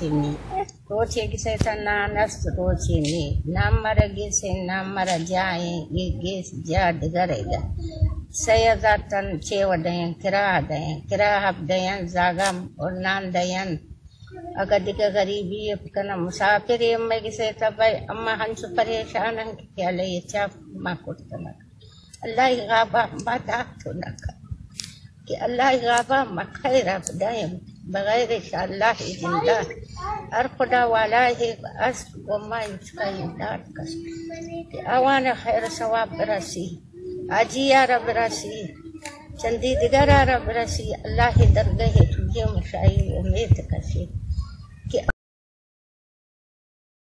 tini roche gise tanna nas roche ni namara gise namara jaye gis jad garega sayadatan chewadayan kira habdayan zagam और नान दयन अगर दिका गरीबी अपना मुसाफिर में किसे तब अम्मा हंस परेशान क्या ले ये चाप माँ कुर्ता ना अल्लाह गाबा बाता तो ना कि अल्लाह गाबा मखैर अपदायम बगैर अल्लाह जिंदा हर खुदा वाला है अस गोमा इसका इमदाद कर कि आवान खैर सवाब रसी आजिया रब रसी चंदी दिगरा रब रसी अल्लाह दरगह तुझे मशाई उम्मीद कसी